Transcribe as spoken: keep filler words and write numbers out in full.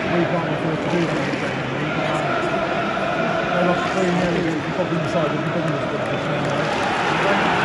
we can't afford to do that in the Premier League. Um, they lost three nil against the bottom side of the Bundesliga.